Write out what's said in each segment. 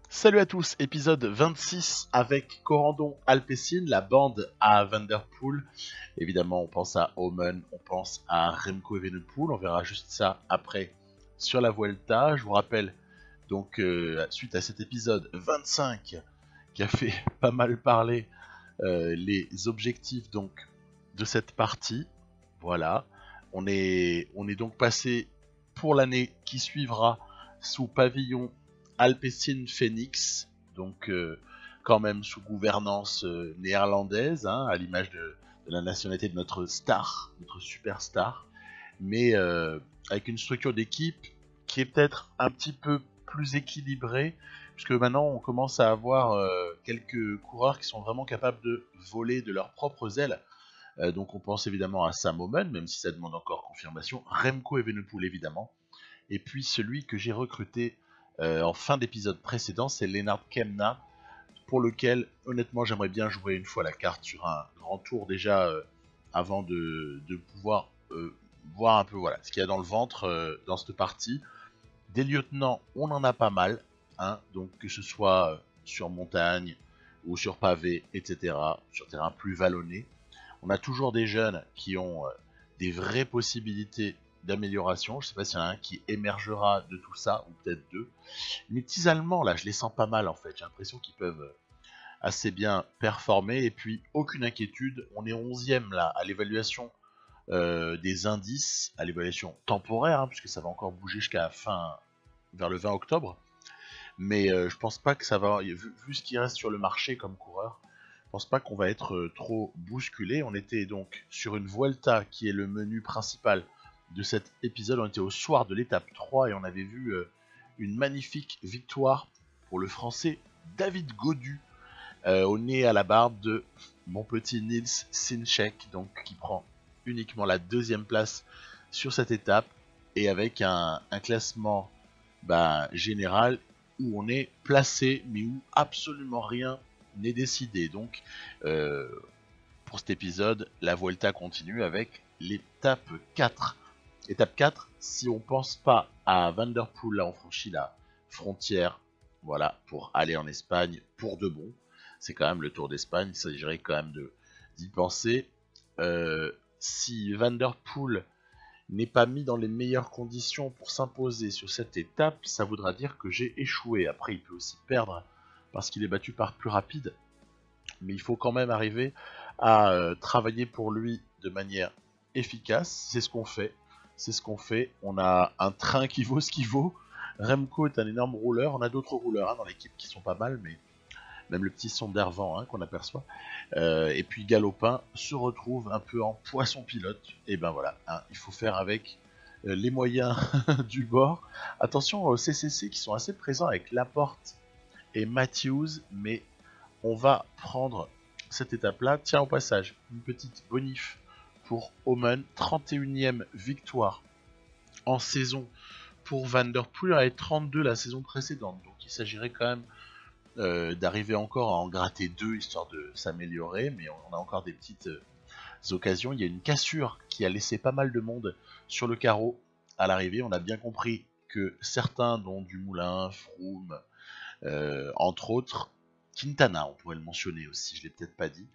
Salut à tous, épisode 26 avec Corandon Alpecin, la bande à Van Der Poel. Évidemment, on pense à Omen, on pense à Remco Evenepoel, on verra juste ça après sur la Vuelta. Je vous rappelle donc, suite à cet épisode 25 qui a fait pas mal parler, les objectifs donc de cette partie. Voilà, on est donc passé pour l'année qui suivra sous pavillon Alpecin Phoenix, donc quand même sous gouvernance néerlandaise, hein, à l'image de la nationalité de notre star, notre superstar, mais avec une structure d'équipe qui est peut-être un petit peu plus équilibrée, puisque maintenant on commence à avoir quelques coureurs qui sont vraiment capables de voler de leurs propres ailes. Donc on pense évidemment à Sam Oomen, même si ça demande encore confirmation, Remco Evenepoel évidemment, et puis celui que j'ai recruté en fin d'épisode précédent, c'est Lennart Kemna, pour lequel honnêtement j'aimerais bien jouer une fois la carte sur un grand tour déjà, avant de pouvoir voir un peu voilà, ce qu'il y a dans le ventre dans cette partie. Des lieutenants, on en a pas mal, hein, donc que ce soit sur montagne ou sur pavé, etc., sur terrain plus vallonné. On a toujours des jeunes qui ont des vraies possibilités d'amélioration. Je ne sais pas s'il y en a un qui émergera de tout ça, ou peut-être deux. Les petits Allemands, là, je les sens pas mal en fait. J'ai l'impression qu'ils peuvent assez bien performer. Et puis, aucune inquiétude, on est 11e là, à l'évaluation des indices, à l'évaluation temporaire, hein, puisque ça va encore bouger jusqu'à la fin, vers le 20 octobre. Mais je pense pas que ça va, vu ce qui reste sur le marché comme coureur, je pense pas qu'on va être trop bousculé. On était donc sur une Vuelta qui est le menu principal de cet épisode. On était au soir de l'étape 3 et on avait vu une magnifique victoire pour le français David Gaudu, au nez à la barbe de mon petit Nils Sinchek, donc qui prend uniquement la deuxième place sur cette étape et avec un classement général où on est placé mais où absolument rien n'est décidé. Donc pour cet épisode, la Vuelta continue avec l'étape 4. Étape 4, si on pense pas à Van Der Poel, là on franchit la frontière, voilà, pour aller en Espagne pour de bon. C'est quand même le Tour d'Espagne, il s'agirait quand même d'y penser. Si Van Der Poel n'est pas mis dans les meilleures conditions pour s'imposer sur cette étape, ça voudra dire que j'ai échoué. Après, il peut aussi perdre parce qu'il est battu par plus rapide, mais il faut quand même arriver à travailler pour lui de manière efficace. C'est ce qu'on fait. C'est ce qu'on fait. On a un train qui vaut ce qu'il vaut. Remco est un énorme rouleur. On a d'autres rouleurs dans l'équipe qui sont pas mal, mais même le petit Sondervan qu'on aperçoit. Et puis Galopin se retrouve un peu en poisson pilote. Et ben voilà, il faut faire avec les moyens du bord. Attention aux CCC qui sont assez présents avec Laporte et Matthews, mais on va prendre cette étape-là. Tiens, au passage, une petite bonif pour Omen, 31e victoire en saison pour Van Der Poel, elle est 32 la saison précédente, donc il s'agirait quand même d'arriver encore à en gratter deux histoire de s'améliorer, mais on a encore des petites occasions. Il y a une cassure qui a laissé pas mal de monde sur le carreau à l'arrivée. On a bien compris que certains, dont Dumoulin, Froome, entre autres, Quintana, on pourrait le mentionner aussi, je l'ai peut-être pas dit,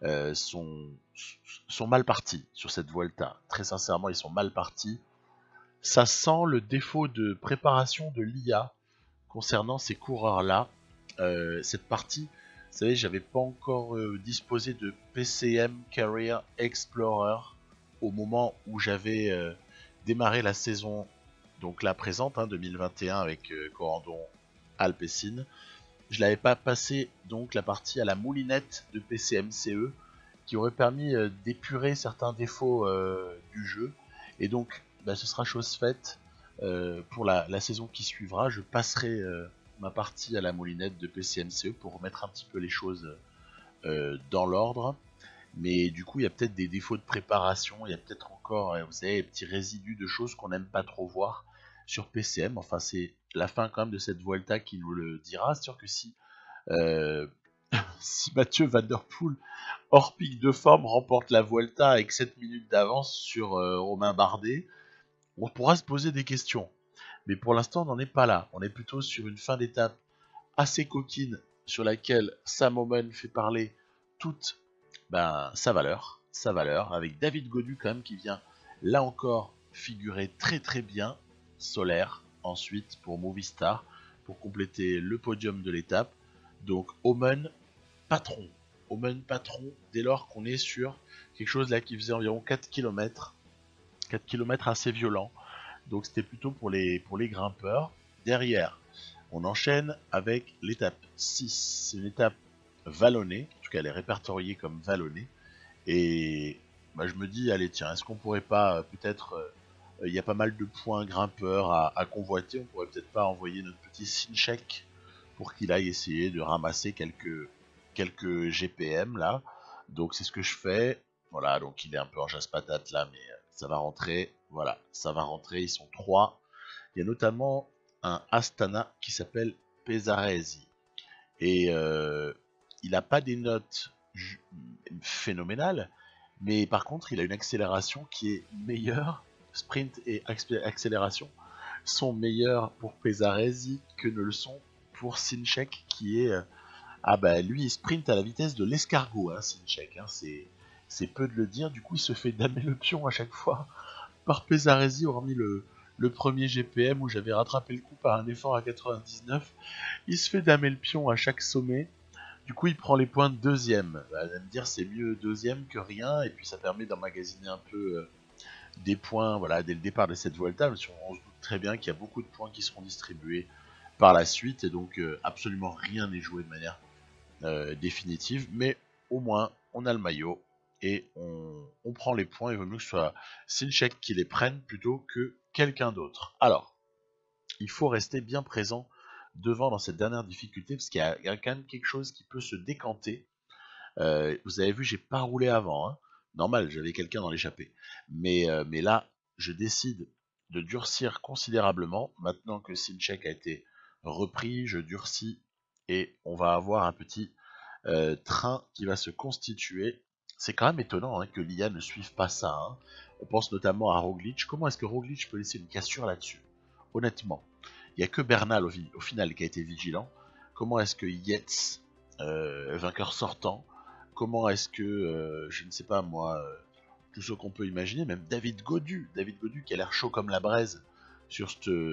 sont mal partis sur cette Vuelta. Très sincèrement, ils sont mal partis. Ça sent le défaut de préparation de l'IA concernant ces coureurs-là. Cette partie, vous savez, j'avais pas encore disposé de PCM Career Explorer au moment où j'avais démarré la saison, donc la présente, 2021 avec Corandon Alpecin. Je l'avais pas passé donc la partie à la moulinette de PCMCE qui aurait permis d'épurer certains défauts du jeu. Et donc, ce sera chose faite pour la saison qui suivra. Je passerai ma partie à la moulinette de PCMCE pour remettre un petit peu les choses dans l'ordre. Mais du coup, il y a peut-être des défauts de préparation, il y a peut-être encore, vous savez, des petits résidus de choses qu'on n'aime pas trop voir sur PCM. Enfin, c'est la fin quand même de cette Vuelta qui nous le dira. C'est sûr que euh, si Mathieu Van Der Poel, hors pic de forme, remporte la Vuelta avec 7 minutes d'avance sur Romain Bardet, on pourra se poser des questions. Mais pour l'instant, on n'en est pas là. On est plutôt sur une fin d'étape assez coquine sur laquelle Sam Omen fait parler toute sa valeur, avec David Gaudu quand même qui vient là encore figurer très très bien, Solaire ensuite pour Movistar, pour compléter le podium de l'étape. Donc Omen patron, dès lors qu'on est sur quelque chose là qui faisait environ 4 km assez violent, donc c'était plutôt pour les grimpeurs. Derrière, on enchaîne avec l'étape 6, c'est une étape vallonnée, en tout cas elle est répertoriée comme vallonnée, et je me dis, allez tiens, est-ce qu'on pourrait pas, peut-être, il y a pas mal de points grimpeurs à convoiter, on pourrait peut-être pas envoyer notre petit Sinchek pour qu'il aille essayer de ramasser quelques GPM là, donc c'est ce que je fais, voilà, donc il est un peu en chasse-patate là, mais ça va rentrer, voilà, ça va rentrer, ils sont 3, il y a notamment un Astana qui s'appelle Pesaresi, et il n'a pas des notes phénoménales, mais par contre il a une accélération qui est meilleure, sprint et accélération sont meilleurs pour Pesaresi que ne le sont pour Sinchek qui est... lui il sprint à la vitesse de l'escargot, hein, Sinchek, hein, c'est peu de le dire, du coup il se fait damer le pion à chaque fois par Pesaresi, hormis le premier GPM où j'avais rattrapé le coup par un effort à 99, il se fait damer le pion à chaque sommet. Du coup, il prend les points de deuxième. Vous allez me dire, c'est mieux deuxième que rien, et puis ça permet d'emmagasiner un peu des points, voilà, dès le départ de cette Vuelta. On se doute très bien qu'il y a beaucoup de points qui seront distribués par la suite, et donc absolument rien n'est joué de manière définitive, mais au moins on a le maillot et on prend les points. Il vaut mieux que ce soit Sinchek qui les prenne plutôt que quelqu'un d'autre. Alors, il faut rester bien présent devant dans cette dernière difficulté parce qu'il y a quand même quelque chose qui peut se décanter. Vous avez vu, j'ai pas roulé avant, hein. Normal, j'avais quelqu'un dans l'échappée, mais là je décide de durcir considérablement maintenant que Sinchek a été repris. Je durcis et on va avoir un petit train qui va se constituer. C'est quand même étonnant, hein, que l'IA ne suive pas ça, hein. On pense notamment à Roglic. Comment est-ce que Roglic peut laisser une cassure là-dessus? Honnêtement, il n'y a que Bernal au final qui a été vigilant. Comment est-ce que Yates, vainqueur sortant, comment est-ce que, je ne sais pas moi, tout ce qu'on peut imaginer, même David Gaudu qui a l'air chaud comme la braise sur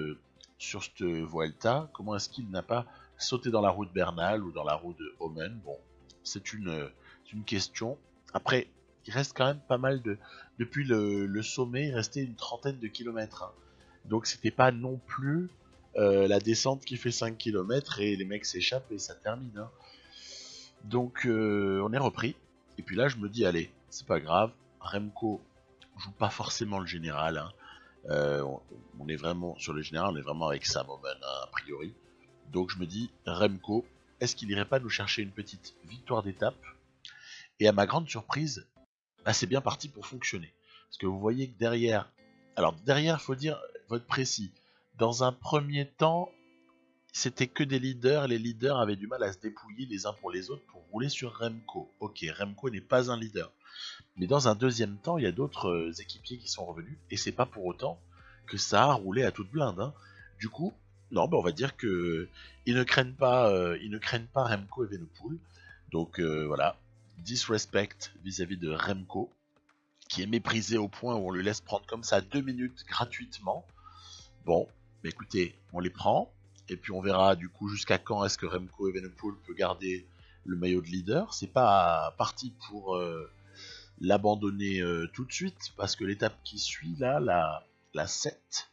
cette Vuelta, comment est-ce qu'il n'a pas sauté dans la roue de Bernal ou dans la roue de Omen? Bon, c'est une question. Après, il reste quand même pas mal de... Depuis le sommet, il restait une trentaine de kilomètres, hein. Donc c'était pas non plus la descente qui fait 5 km et les mecs s'échappent et ça termine, hein. Donc on est repris. Et puis là je me dis, allez, c'est pas grave, Remco joue pas forcément le général, hein. On est vraiment sur le général, on est vraiment avec Sam Omen, hein, a priori. Donc je me dis, Remco, est-ce qu'il irait pas nous chercher une petite victoire d'étape? Et à ma grande surprise, c'est bien parti pour fonctionner. Parce que vous voyez que derrière, faut dire, votre précis, dans un premier temps, c'était que des leaders, les leaders avaient du mal à se dépouiller les uns pour les autres pour rouler sur Remco. Ok, Remco n'est pas un leader. Mais dans un deuxième temps, il y a d'autres équipiers qui sont revenus, et c'est pas pour autant que ça a roulé à toute blinde, hein. Du coup, non, on va dire que ils ne craignent pas Remco Evenepoel. Donc voilà, disrespect vis-à-vis de Remco, qui est méprisé au point où on lui laisse prendre comme ça 2 minutes gratuitement. Bon, écoutez, on les prend, et puis on verra du coup jusqu'à quand est-ce que Remco Evenepoel peut garder le maillot de leader. C'est pas parti pour l'abandonner tout de suite, parce que l'étape qui suit là, la 7,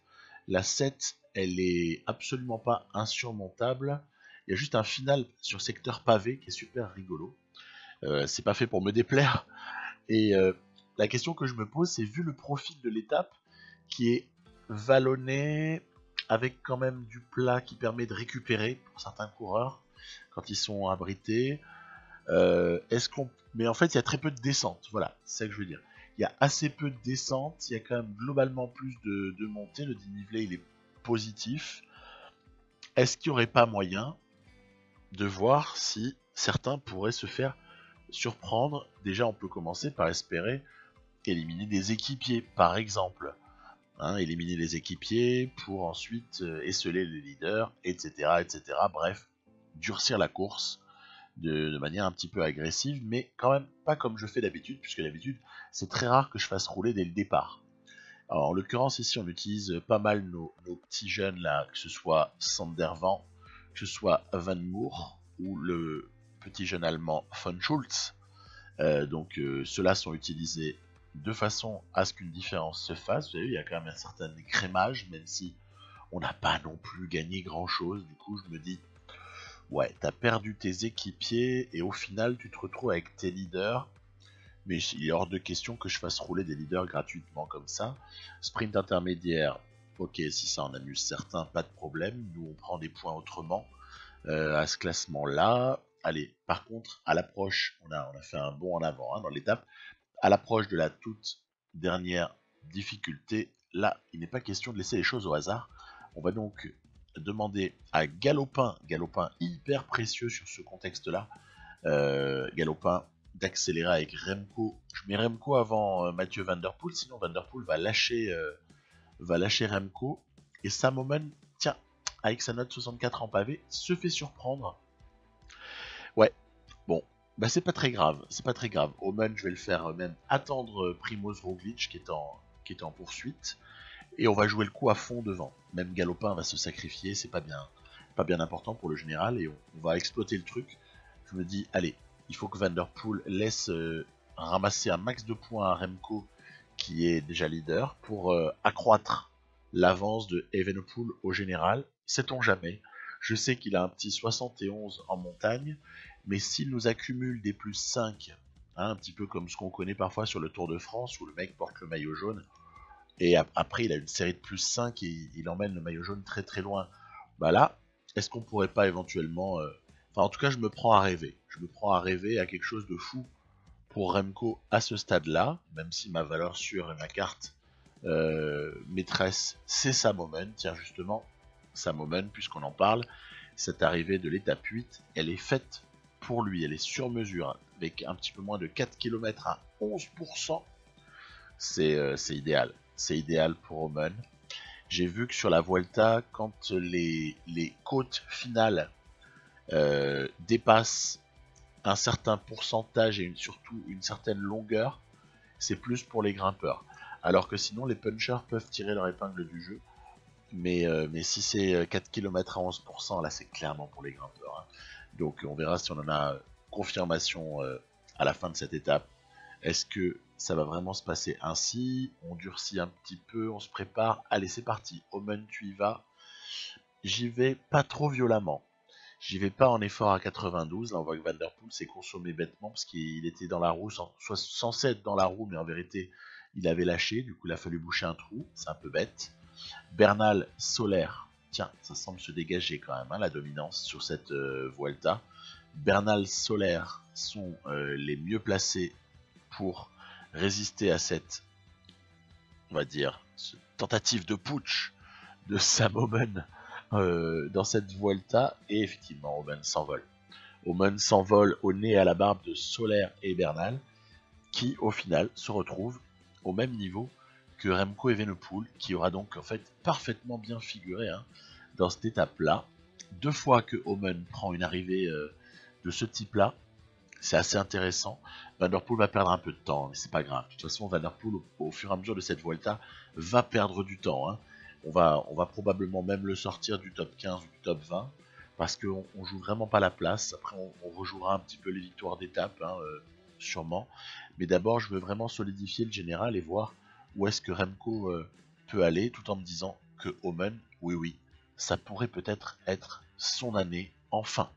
elle est absolument pas insurmontable. Il y a juste un final sur secteur pavé qui est super rigolo. C'est pas fait pour me déplaire. Et la question que je me pose, c'est, vu le profil de l'étape qui est vallonné avec quand même du plat qui permet de récupérer pour certains coureurs quand ils sont abrités, mais en fait il y a très peu de descente, voilà, c'est ça que je veux dire. Il y a assez peu de descente, il y a quand même globalement plus de montée, le dénivelé il est positif. Est-ce qu'il n'y aurait pas moyen de voir si certains pourraient se faire surprendre? Déjà on peut commencer par espérer éliminer des équipiers par exemple, hein, éliminer les équipiers pour ensuite esseler les leaders, etc., etc. Bref, durcir la course de manière un petit peu agressive, mais quand même pas comme je fais d'habitude, puisque d'habitude c'est très rare que je fasse rouler dès le départ. Alors, en l'occurrence ici on utilise pas mal nos petits jeunes là, que ce soit Sandervan, que ce soit Van Moor ou le petit jeune allemand von Schulz. Donc ceux-là sont utilisés de façon à ce qu'une différence se fasse. Vous avez vu, il y a quand même un certain écrémage, même si on n'a pas non plus gagné grand-chose. Du coup, je me dis, ouais, t'as perdu tes équipiers et au final, tu te retrouves avec tes leaders. Mais il est hors de question que je fasse rouler des leaders gratuitement comme ça. Sprint intermédiaire, ok, si ça en amuse certains, pas de problème. Nous, on prend des points autrement à ce classement-là. Allez, par contre, à l'approche, on a fait un bond en avant hein, dans l'étape. À l'approche de la toute dernière difficulté, là, il n'est pas question de laisser les choses au hasard. On va donc demander à Galopin hyper précieux sur ce contexte-là, Galopin d'accélérer avec Remco. Je mets Remco avant Mathieu Van Der Poel, sinon Van Der Poel va lâcher Remco. Et Sam Oomen, tiens, avec sa note 64 en pavé, se fait surprendre. Ouais, bon, bah c'est pas très grave, Oomen, je vais le faire même attendre Primoz Roglic qui est en poursuite. Et on va jouer le coup à fond devant. Même Galopin va se sacrifier, c'est pas bien important pour le général, et on va exploiter le truc. Je me dis, allez, il faut que Van Der Poel laisse ramasser un max de points à Remco, qui est déjà leader, pour accroître l'avance de Evenepoel au général. Sait-on jamais. Je sais qu'il a un petit 71 en montagne, mais s'il nous accumule des plus 5, hein, un petit peu comme ce qu'on connaît parfois sur le Tour de France, où le mec porte le maillot jaune, et après il a une série de plus 5 et il emmène le maillot jaune très très loin. Bah là, est-ce qu'on pourrait pas éventuellement... Enfin en tout cas je me prends à rêver. Je me prends à rêver à quelque chose de fou pour Remco à ce stade-là, même si ma valeur sûre et ma carte maîtresse c'est Sam Oomen. Tiens justement, Sam Oomen, puisqu'on en parle, cette arrivée de l'étape 8, elle est faite pour lui, elle est sur mesure, avec un petit peu moins de 4 km à 11%. C'est idéal. C'est idéal pour Oomen. J'ai vu que sur la Vuelta, quand les côtes finales dépassent un certain pourcentage et surtout une certaine longueur, c'est plus pour les grimpeurs. Alors que sinon, les punchers peuvent tirer leur épingle du jeu. Mais si c'est 4 km à 11%, là c'est clairement pour les grimpeurs. Hein. Donc on verra si on en a confirmation à la fin de cette étape. Est-ce que ça va vraiment se passer ainsi? On durcit un petit peu, on se prépare. Allez, c'est parti. Oomen, tu y vas. J'y vais pas trop violemment. J'y vais pas en effort à 92. Là, on voit que Van Der Poel s'est consommé bêtement parce qu'il était dans la roue, censé être dans la roue, mais en vérité, il avait lâché. Du coup, il a fallu boucher un trou. C'est un peu bête. Bernal, Solaire. Tiens, ça semble se dégager quand même, hein, la dominance sur cette Vuelta. Bernal, Solaire sont les mieux placés pour résister à cette, on va dire, tentative de putsch de Sam Oomen dans cette Vuelta. Et effectivement, Oomen s'envole. Oomen s'envole au nez et à la barbe de Solaire et Bernal, qui au final se retrouvent au même niveau que Remco Evenepoel, qui aura donc en fait parfaitement bien figuré hein, dans cette étape-là. 2 fois que Oomen prend une arrivée de ce type-là, c'est assez intéressant. Van Der Poel va perdre un peu de temps, mais c'est pas grave. De toute façon, Van Der Poel, au fur et à mesure de cette Vuelta, va perdre du temps. Hein. On va probablement même le sortir du top 15 ou du top 20, parce qu'on joue vraiment pas la place. Après, on rejouera un petit peu les victoires d'étape, hein, sûrement. Mais d'abord, je veux vraiment solidifier le général et voir où est-ce que Remco peut aller, tout en me disant que Oomen, oui, ça pourrait peut-être être son année, enfin.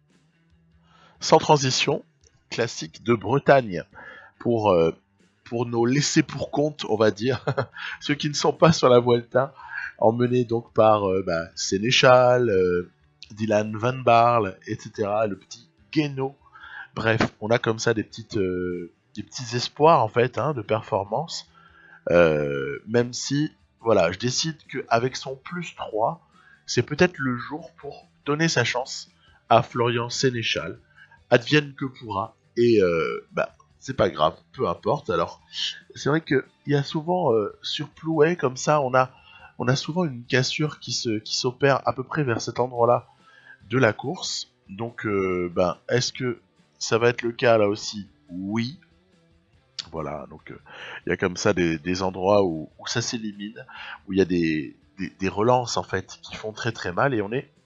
Sans transition, classique de Bretagne pour nos laissés pour compte, on va dire, ceux qui ne sont pas sur la Vuelta, emmenés donc par Sénéchal, Dylan Van Baarle, etc., le petit Guénaud. Bref, on a comme ça des petits espoirs en fait hein, de performance, même si voilà, je décide qu'avec son plus 3, c'est peut-être le jour pour donner sa chance à Florian Sénéchal. Advienne que pourra, et c'est pas grave, peu importe. Alors, c'est vrai qu'il y a souvent sur Plouay, comme ça, on a souvent une cassure qui s'opère à peu près vers cet endroit-là de la course. Donc, est-ce que ça va être le cas là aussi? Oui. Voilà, donc il y a comme ça des endroits où ça s'élimine, où il y a des relances en fait qui font très très mal, et on est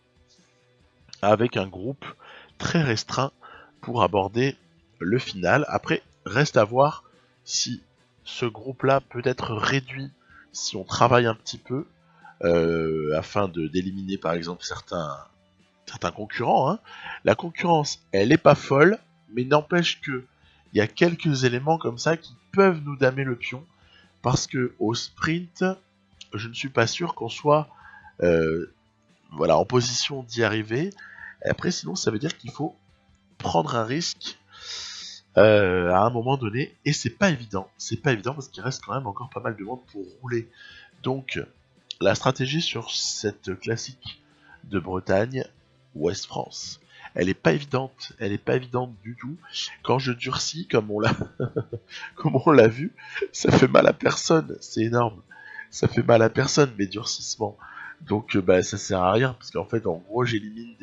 avec un groupe très restreint pour aborder le final. Après, reste à voir si ce groupe-là peut être réduit si on travaille un petit peu, afin d'éliminer par exemple certains concurrents. Hein. La concurrence, elle est pas folle, mais n'empêche que il y a quelques éléments comme ça qui peuvent nous damer le pion, parce que au sprint, je ne suis pas sûr qu'on soit en position d'y arriver. Et après, sinon, ça veut dire qu'il faut prendre un risque à un moment donné, et c'est pas évident. C'est pas évident parce qu'il reste quand même encore pas mal de monde pour rouler. Donc, la stratégie sur cette classique de Bretagne, Ouest France, elle est pas évidente. Elle est pas évidente du tout. Quand je durcis, comme on l'a vu, ça fait mal à personne. C'est énorme. Ça fait mal à personne, mes durcissements. Donc, ça sert à rien, parce qu'en fait, en gros, j'élimine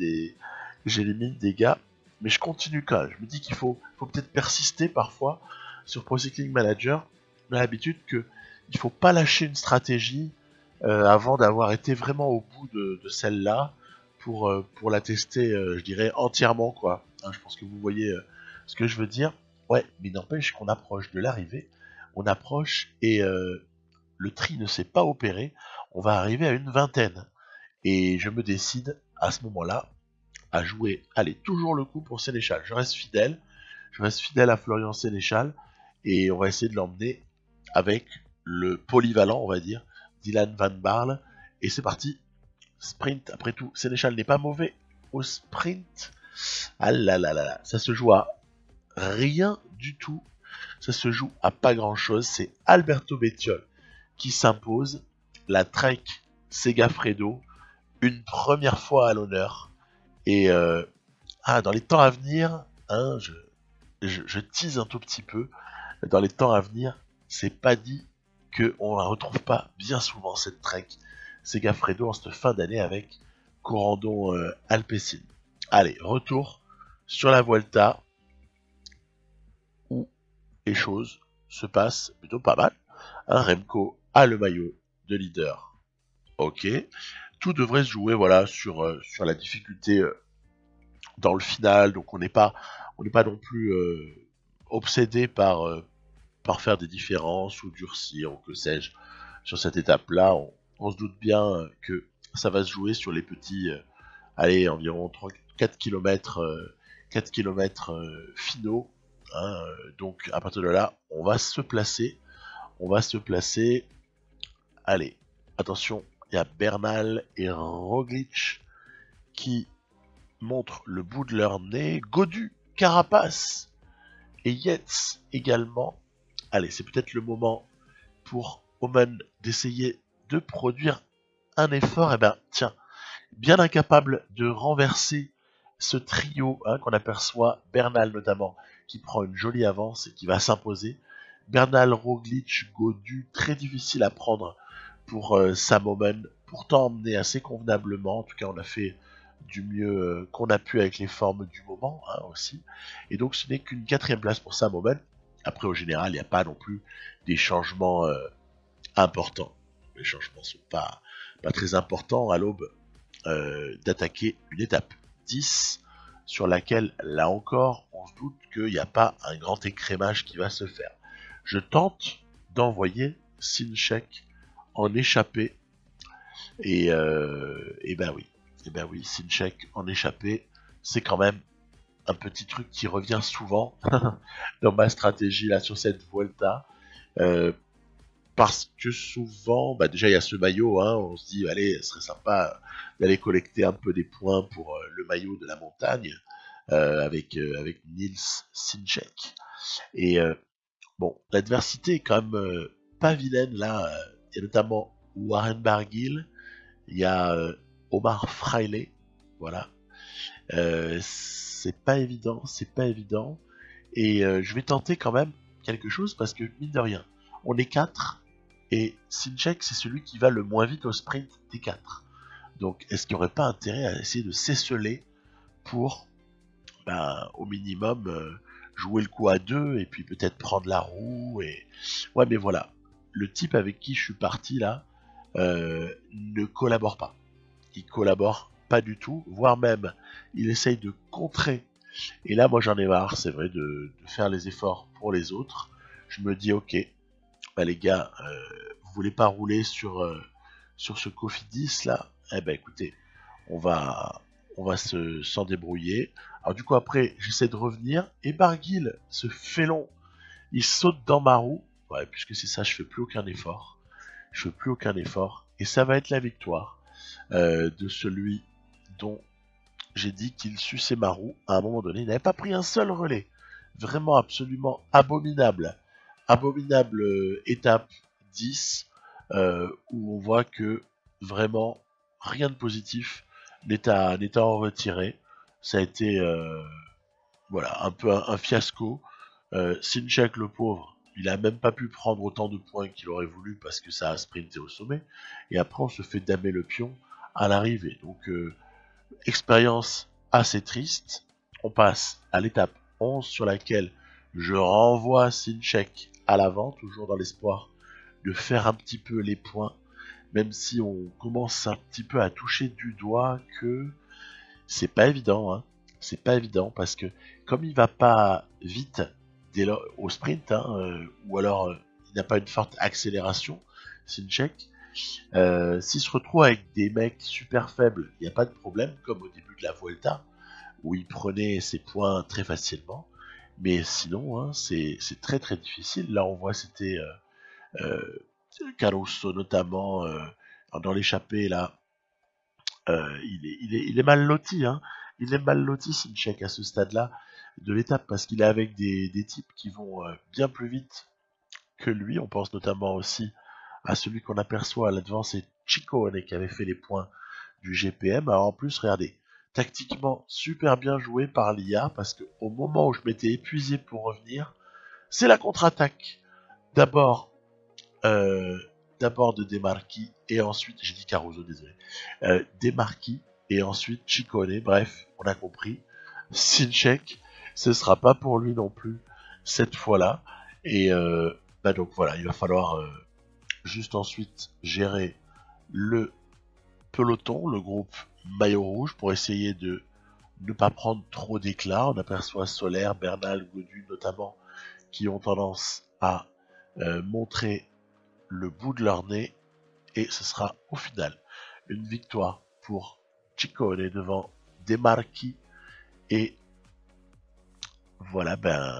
des gars, mais je continue quand même. Je me dis qu'il faut peut-être persister parfois sur Pro Cycling Manager. On a l'habitude qu'il faut pas lâcher une stratégie avant d'avoir été vraiment au bout de celle-là pour la tester, je dirais, entièrement, quoi. Hein, je pense que vous voyez ce que je veux dire. Ouais, mais n'empêche qu'on approche de l'arrivée. On approche et le tri ne s'est pas opéré. On va arriver à une vingtaine. Et je me décide à ce moment-là à jouer, allez, toujours le coup pour Sénéchal. Je reste fidèle à Florian Sénéchal, et on va essayer de l'emmener avec le polyvalent, on va dire, Dylan Van Barle, et c'est parti, sprint, après tout, Sénéchal n'est pas mauvais au sprint, ah là là là là, ça se joue à rien du tout, ça se joue à pas grand chose, c'est Alberto Bettiol qui s'impose, la Trek Segafredo, une première fois à l'honneur. Et dans les temps à venir, hein, je tease un tout petit peu. Dans les temps à venir, c'est pas dit qu'on la retrouve pas bien souvent, cette trek Segafredo en cette fin d'année avec Corandon Alpecin. Allez, retour sur la Vuelta, où les choses se passent plutôt pas mal. Hein, Remco a le maillot de leader. Ok. Tout devrait se jouer sur la difficulté dans le final, donc on n'est pas non plus obsédé par faire des différences ou durcir ou que sais-je sur cette étape-là. On se doute bien que ça va se jouer sur les petits, environ 4 km, 4 km finaux. Hein, donc à partir de là, on va se placer. Allez, attention, il y a Bernal et Roglic qui montrent le bout de leur nez. Godu, Carapace et Yates également. Allez, c'est peut-être le moment pour Omen d'essayer de produire un effort. Et tiens, bien incapable de renverser ce trio qu'on aperçoit, Bernal notamment, qui prend une jolie avance et qui va s'imposer. Bernal, Roglic, Godu, très difficile à prendre pour Sam Omen, pourtant emmené assez convenablement. En tout cas, on a fait du mieux qu'on a pu avec les formes du moment aussi. Et donc ce n'est qu'une 4ème place pour Sam Omen. Après, au général, il n'y a pas non plus des changements importants. Les changements ne sont pas très importants à l'aube d'attaquer une étape 10 sur laquelle, là encore, on se doute qu'il n'y a pas un grand écrémage qui va se faire. Je tente d'envoyer Sinchek en échappée. Et oui, Sinchek en échappée, c'est quand même un petit truc qui revient souvent dans ma stratégie là sur cette Vuelta. Parce que souvent, déjà il y a ce maillot, on se dit allez, ce serait sympa d'aller collecter un peu des points pour le maillot de la montagne avec Nils Sinchek. Et l'adversité est quand même pas vilaine là. Il y a notamment Warren Barguil, il y a Omar Fraile, voilà. C'est pas évident. Et je vais tenter quand même quelque chose parce que mine de rien, on est 4 et Sinchek c'est celui qui va le moins vite au sprint des 4. Donc est-ce qu'il n'y aurait pas intérêt à essayer de s'esseler pour, au minimum, jouer le coup à deux et puis peut-être prendre la roue. Et ouais, mais voilà, le type avec qui je suis parti là ne collabore pas. Il collabore pas du tout, voire même il essaye de contrer. Et là, moi j'en ai marre, c'est vrai, de faire les efforts pour les autres. Je me dis, ok, les gars, vous voulez pas rouler sur ce Cofidis là? Eh ben écoutez, on va, on va s'en débrouiller. Alors du coup après, j'essaie de revenir, et Barguil se fait long. Il saute dans ma roue. Ouais, puisque c'est ça, je fais plus aucun effort. Je fais plus aucun effort. Et ça va être la victoire de celui dont j'ai dit qu'il suçait ma roue. À un moment donné, il n'avait pas pris un seul relais. Vraiment absolument abominable. Abominable étape 10, où on voit que vraiment rien de positif n'est à en retirer. Ça a été voilà, un peu un fiasco. Sinchek, le pauvre, il a même pas pu prendre autant de points qu'il aurait voulu parce que ça a sprinté au sommet. Et après, on se fait damer le pion à l'arrivée. Donc, expérience assez triste. On passe à l'étape 11 sur laquelle je renvoie Sinchek à l'avant, toujours dans l'espoir de faire un petit peu les points, même si on commence un petit peu à toucher du doigt que c'est pas évident, hein. C'est pas évident parce que comme il va pas vite au sprint, hein, ou alors il n'a pas une forte accélération, Sinchek, s'il se retrouve avec des mecs super faibles, il n'y a pas de problème, comme au début de la Vuelta, où il prenait ses points très facilement. Mais sinon, hein, c'est très très difficile. Là, on voit c'était Caruso notamment dans l'échappée là. Il est mal loti, hein. Il est mal loti, Sinchek, à ce stade-là de l'étape, parce qu'il est avec des types qui vont bien plus vite que lui. On pense notamment aussi à celui qu'on aperçoit à l'avant, c'est Ciccone qui avait fait les points du GPM. Alors en plus, regardez, tactiquement super bien joué par l'IA, parce que au moment où je m'étais épuisé pour revenir, c'est la contre-attaque. D'abord, euh, d'abord de Demarchi, et ensuite, j'ai dit Caruso, désolé, Demarchi, et ensuite Ciccone. Bref, on a compris. Sinchek, ce sera pas pour lui non plus cette fois-là. Et donc voilà, il va falloir juste ensuite gérer le peloton, le groupe maillot rouge, pour essayer de ne pas prendre trop d'éclat. On aperçoit Solaire, Bernal, Godu notamment, qui ont tendance à montrer le bout de leur nez, et ce sera au final une victoire pour Ciccone devant Demarchi, et voilà,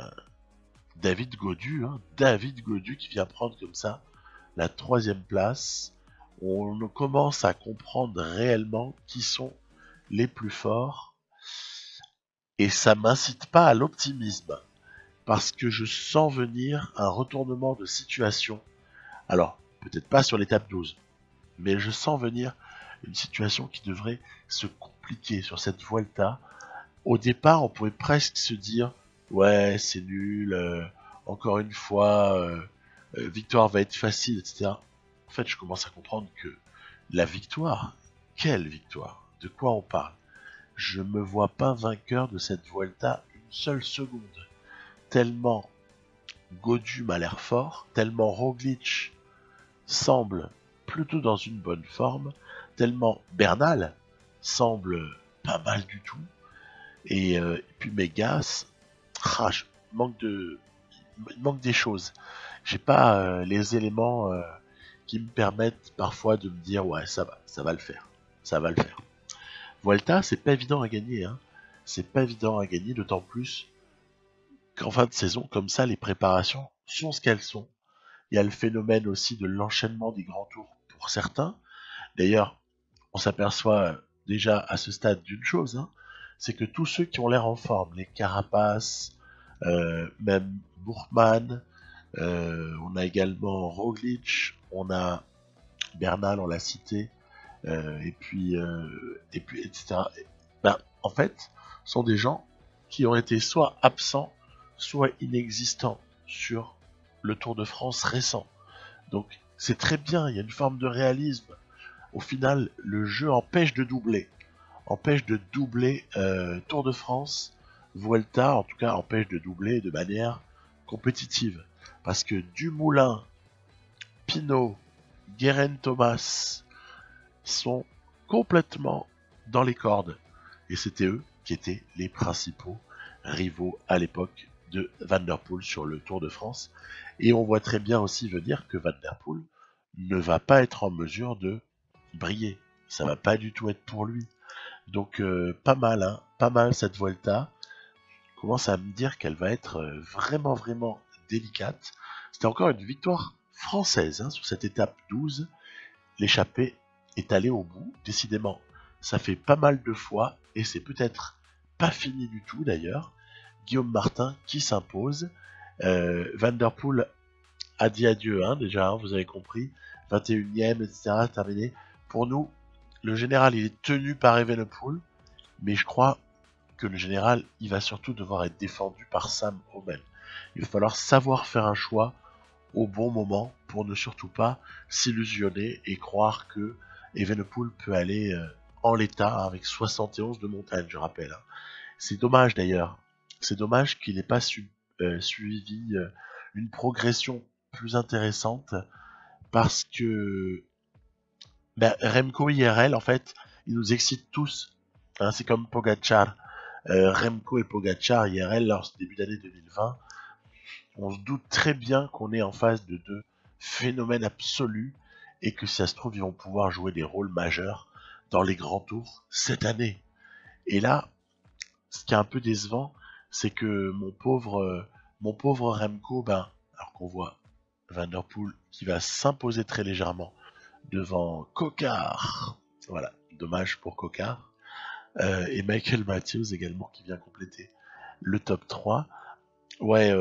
David Godu, hein, David Godu qui vient prendre comme ça la 3e place. On commence à comprendre réellement qui sont les plus forts, et ça m'incite pas à l'optimisme, parce que je sens venir un retournement de situation. Alors, peut-être pas sur l'étape 12, mais je sens venir une situation qui devrait se compliquer sur cette Vuelta. Au départ, on pouvait presque se dire ouais, c'est nul, encore une fois, victoire va être facile, etc. En fait, je commence à comprendre que la victoire, quelle victoire? De quoi on parle? Je me vois pas vainqueur de cette Vuelta une seule seconde. Tellement Godu m'a l'air fort, tellement Roglic semble plutôt dans une bonne forme, tellement Bernal semble pas mal du tout, et puis Megas, il manque des choses. J'ai pas les éléments qui me permettent parfois de me dire ouais, ça va le faire, ça va le faire. Vuelta, c'est pas évident à gagner, hein. C'est pas évident à gagner, d'autant plus qu'en fin de saison, comme ça, les préparations sont ce qu'elles sont. Il y a le phénomène aussi de l'enchaînement des grands tours pour certains. D'ailleurs, on s'aperçoit déjà à ce stade d'une chose, hein, c'est que tous ceux qui ont l'air en forme, les Carapace, même Bourkman, on a également Roglic, on a Bernal, on l'a cité, et puis etc. En fait, sont des gens qui ont été soit absents, soit inexistants sur le Tour de France récent. Donc c'est très bien, il y a une forme de réalisme. Au final, le jeu empêche de doubler. empêche de doubler Tour de France, Vuelta, en tout cas empêche de doubler de manière compétitive. Parce que Dumoulin, Pinot, Guerin Thomas sont complètement dans les cordes. Et c'était eux qui étaient les principaux rivaux à l'époque de Van der Poel sur le Tour de France. Et on voit très bien aussi venir que Van der Poel ne va pas être en mesure de briller. Ça va pas du tout être pour lui. Donc pas mal, hein, pas mal cette Vuelta. Je commence à me dire qu'elle va être vraiment, vraiment délicate. C'était encore une victoire française hein, sur cette étape 12. L'échappée est allée au bout, décidément. Ça fait pas mal de fois, et c'est peut-être pas fini du tout d'ailleurs. Guillaume Martin qui s'impose. Van der Poel a dit adieu, hein, déjà, hein, vous avez compris. 21ème, etc., terminé. Pour nous, le général, il est tenu par Evenepoel, mais je crois que le général, il va surtout devoir être défendu par Sam Oomen. Il va falloir savoir faire un choix au bon moment pour ne surtout pas s'illusionner et croire que Evenepoel peut aller en l'état hein, avec 71 de montagne, je rappelle. Hein. C'est dommage d'ailleurs. C'est dommage qu'il n'ait pas suivi une progression plus intéressante parce que Remco IRL, en fait, il nous excite tous. Hein, c'est comme Pogacar. Remco et Pogacar IRL, lors du début d'année 2020, on se doute très bien qu'on est en face de deux phénomènes absolus et que si ça se trouve, ils vont pouvoir jouer des rôles majeurs dans les grands tours cette année. Et là, ce qui est un peu décevant, c'est que mon pauvre Remco, alors qu'on voit Van der Poel qui va s'imposer très légèrement devant Coquard. Voilà, dommage pour Coquard. Et Michael Matthews également qui vient compléter le top 3. Ouais,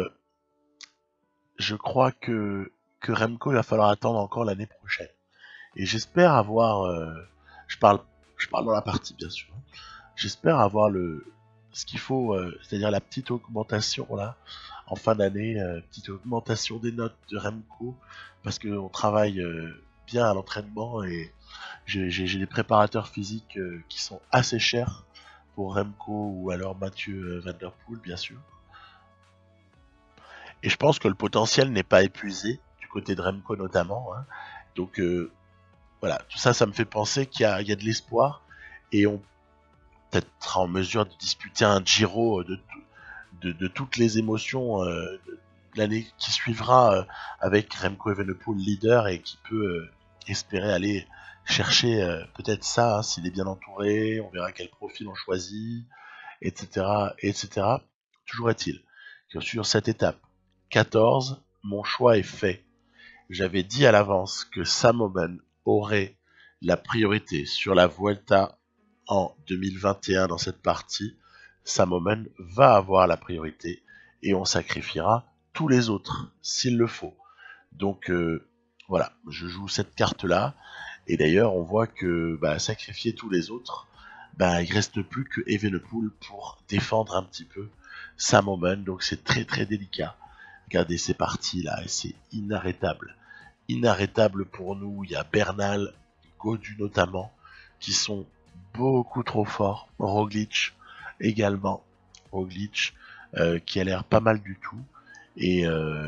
je crois que Remco, il va falloir attendre encore l'année prochaine. Et j'espère avoir... je parle dans la partie, bien sûr. J'espère avoir ce qu'il faut, c'est-à-dire la petite augmentation, là, en fin d'année, petite augmentation des notes de Remco, parce qu'on travaille bien à l'entraînement, et j'ai des préparateurs physiques qui sont assez chers pour Remco, ou alors Mathieu Van der Poel, bien sûr. Et je pense que le potentiel n'est pas épuisé, du côté de Remco notamment. Hein. Donc voilà, tout ça, ça me fait penser qu'il y a de l'espoir. Et on peut-être en mesure de disputer un Giro de toutes les émotions de l'année qui suivra avec Remco Evenepoel leader et qui peut espérer aller chercher peut-être ça, hein, s'il est bien entouré, on verra quel profil on choisit, etc. etc. Toujours est-il que sur cette étape 14, mon choix est fait. J'avais dit à l'avance que Sam Oomen aurait la priorité sur la Vuelta en 2021 dans cette partie. Sam Oomen va avoir la priorité et on sacrifiera tous les autres s'il le faut. Donc voilà, je joue cette carte-là. Et d'ailleurs, on voit que sacrifier tous les autres, il reste plus que Evenepoel pour défendre un petit peu Sam Oomen. Donc c'est très très délicat. Regardez ces parties là, et c'est inarrêtable. Inarrêtable pour nous. Il y a Bernal, Gaudu notamment, qui sont beaucoup trop forts. Roglic également. Roglic qui a l'air pas mal du tout. Et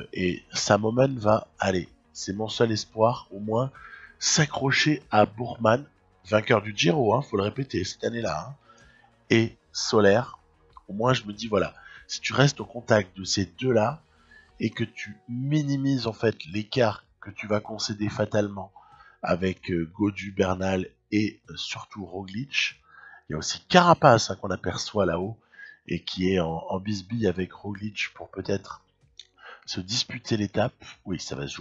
Sam Oomen va aller. C'est mon seul espoir, au moins, s'accrocher à Bourman, vainqueur du Giro, hein, faut le répéter, cette année-là. Hein, et Soler. Au moins, je me dis, voilà, si tu restes au contact de ces deux-là, et que tu minimises en fait l'écart que tu vas concéder fatalement avec Gaudu, Bernal et surtout Roglic. Il y a aussi Carapace hein, qu'on aperçoit là-haut et qui est en bisbille avec Roglic pour peut-être se disputer l'étape. Oui, ça va se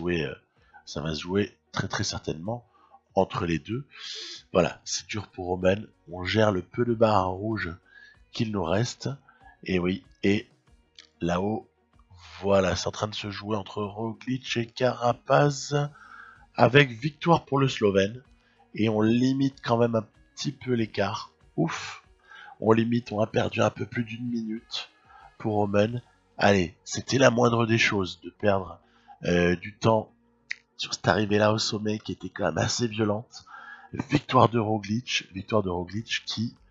jouer très très certainement entre les deux. Voilà, c'est dur pour Oomen. On gère le peu de barres rouges qu'il nous reste. Et oui, et là-haut, voilà, c'est en train de se jouer entre Roglic et Carapaz avec victoire pour le Slovène. Et on limite quand même un petit peu l'écart. Ouf, on a perdu un peu plus d'une minute pour Oomen. Allez, c'était la moindre des choses de perdre du temps sur cette arrivée-là au sommet qui était quand même assez violente. Victoire de Roglic qui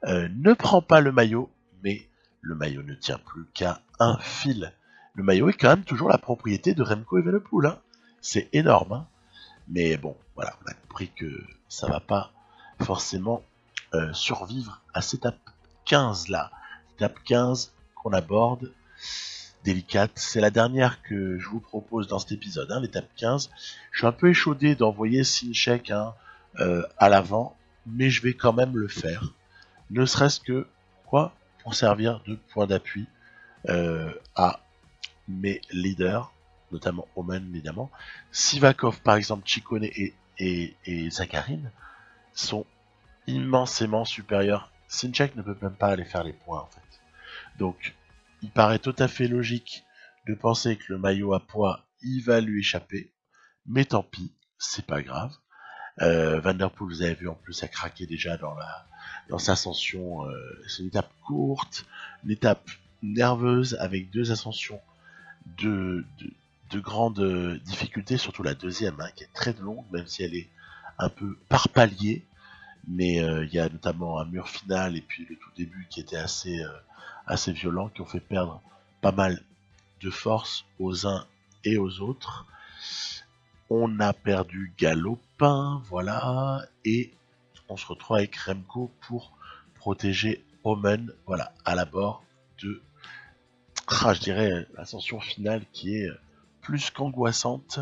ne prend pas le maillot, mais le maillot ne tient plus qu'à un fil. Le maillot est quand même toujours la propriété de Remco Evenepoel, hein. C'est énorme, hein. Mais bon, voilà, on a compris que ça va pas forcément survivre à cette étape 15 là. Étape 15 qu'on aborde, délicate, c'est la dernière que je vous propose dans cet épisode, hein, l'étape 15. Je suis un peu échaudé d'envoyer Sinchek à l'avant, mais je vais quand même le faire. Ne serait-ce que, quoi, pour servir de point d'appui à mes leaders, notamment Omen évidemment. Sivakov par exemple, Ciccone et Zakharine sont immensément supérieurs. Sinchek ne peut même pas aller faire les points en fait. Donc il paraît tout à fait logique de penser que le maillot à poids il va lui échapper, mais tant pis, c'est pas grave. Van der Poel, vous avez vu en plus, a craqué déjà dans sa ascension. C'est une étape courte, une étape nerveuse avec deux ascensions de grandes difficultés, surtout la deuxième, hein, qui est très longue, même si elle est un peu par palier. Mais il y a notamment un mur final et puis le tout début qui était assez violent, qui ont fait perdre pas mal de force aux uns et aux autres. On a perdu Galopin, voilà, et on se retrouve avec Remco pour protéger Omen, voilà, à l'abord de, je dirais, l'ascension finale qui est plus qu'angoissante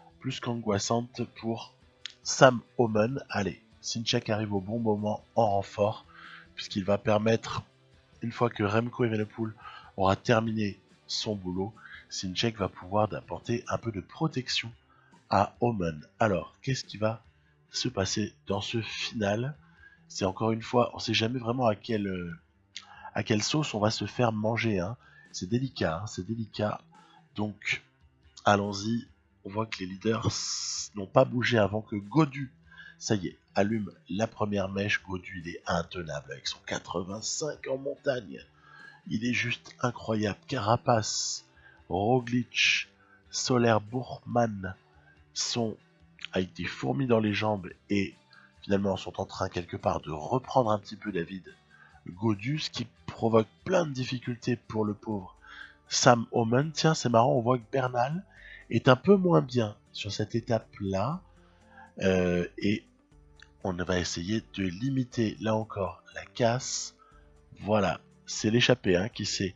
pour Sam Omen. Allez, Sinchek arrive au bon moment en renfort, puisqu'il va permettre, une fois que Remco Evenepoel aura terminé son boulot, Sinchek va pouvoir apporter un peu de protection à Omen. Alors, qu'est-ce qui va se passer dans ce final? C'est encore une fois, on sait jamais vraiment à quelle sauce on va se faire manger, hein. C'est délicat, c'est délicat. Donc, allons-y. On voit que les leaders n'ont pas bougé avant que Gaudu, ça y est, allume la première mèche. Gaudu, il est intenable avec son 85 en montagne. Il est juste incroyable. Carapace, Roglic, Soler, Bourman sont avec des fourmis dans les jambes et finalement sont en train quelque part de reprendre un petit peu David Gaudu, ce qui provoque plein de difficultés pour le pauvre Sam Omen. Tiens, c'est marrant, on voit que Bernal est un peu moins bien sur cette étape-là, et on va essayer de limiter là encore la casse. Voilà, c'est l'échappée hein, qui s'est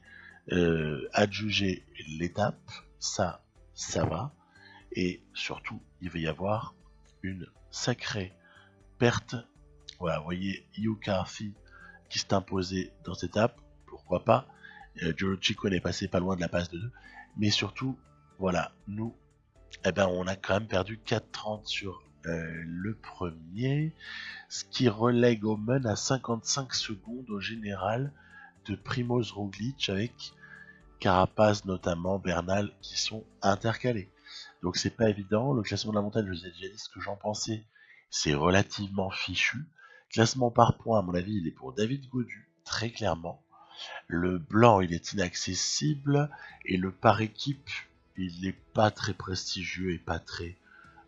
adjugé l'étape, ça va. Et surtout, il va y avoir une sacrée perte. Voilà, vous voyez Yukarfi qui s'est imposé dans cette étape, pourquoi pas. Giorgio Ciccone est passé pas loin de la passe de 2. Mais surtout, voilà, nous, eh ben, on a quand même perdu 4,30 sur le premier, ce qui relègue Omen à 55 secondes au général de Primoz Roglic, avec Carapaz notamment, Bernal, qui sont intercalés. Donc c'est pas évident. Le classement de la montagne, je vous ai déjà dit ce que j'en pensais, c'est relativement fichu. Classement par points, à mon avis, il est pour David Gaudu, très clairement. Le blanc, il est inaccessible. Et le par équipe, il n'est pas très prestigieux et pas très...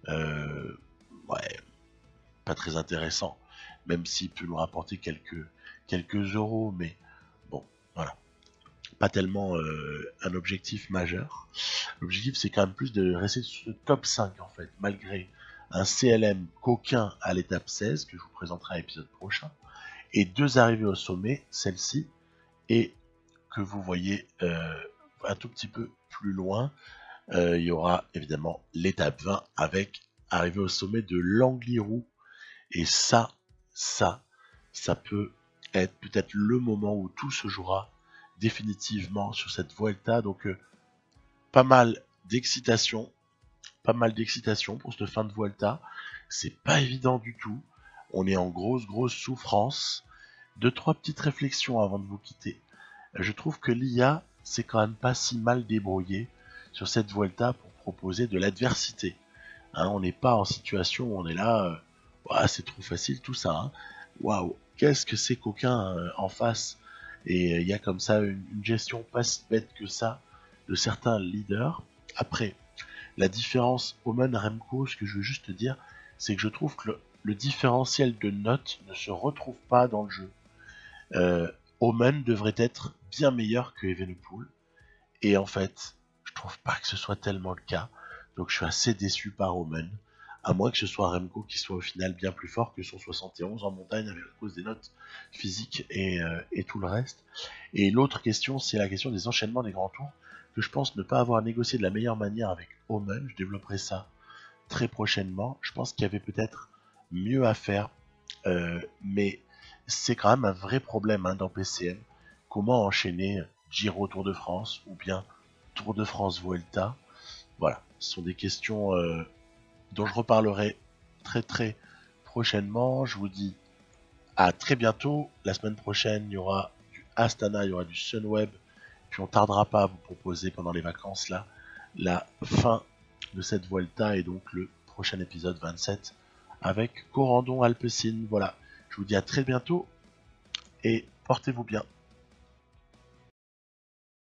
pas très intéressant. Même s'il peut nous rapporter quelques euros, mais bon, voilà. Pas tellement un objectif majeur. L'objectif, c'est quand même plus de rester sur le top 5, en fait, malgré un CLM coquin à l'étape 16, que je vous présenterai à l'épisode prochain, et 2 arrivées au sommet, celle-ci, et que vous voyez un tout petit peu plus loin, il y aura évidemment l'étape 20, avec arrivée au sommet de l'Angliru, et ça peut être peut-être le moment où tout se jouera définitivement sur cette Vuelta. Donc pas mal d'excitation pour cette fin de Vuelta. C'est pas évident du tout. On est en grosse souffrance. 2-3 petites réflexions avant de vous quitter. Je trouve que l'IA s'est quand même pas si mal débrouillé sur cette Vuelta pour proposer de l'adversité. Hein, on n'est pas en situation où on est là, c'est trop facile tout ça. Hein. Waouh, qu'est-ce que c'est coquin en face. Et il y a comme ça une gestion pas si bête que ça de certains leaders. Après, la différence Omen-Remco, ce que je veux juste te dire, c'est que je trouve que le différentiel de notes ne se retrouve pas dans le jeu. Omen devrait être bien meilleur que Evenepoel. Et en fait, je trouve pas que ce soit tellement le cas. Donc je suis assez déçu par Omen. À moins que ce soit Remco qui soit au final bien plus fort que son 71 en montagne avec la cause des notes physiques et tout le reste. Et l'autre question, c'est la question des enchaînements des grands tours, que je pense ne pas avoir négocié de la meilleure manière avec Omen. Je développerai ça très prochainement. Je pense qu'il y avait peut-être mieux à faire, mais c'est quand même un vrai problème dans PCM. Comment enchaîner Giro Tour de France ou bien Tour de France Vuelta? Voilà, ce sont des questions dont je reparlerai très très prochainement. Je vous dis à très bientôt. La semaine prochaine, il y aura du Astana, il y aura du Sunweb. Puis on tardera pas à vous proposer pendant les vacances là la fin de cette Vuelta et donc le prochain épisode 27 avec Corandon Alpecin. Voilà, je vous dis à très bientôt et portez-vous bien.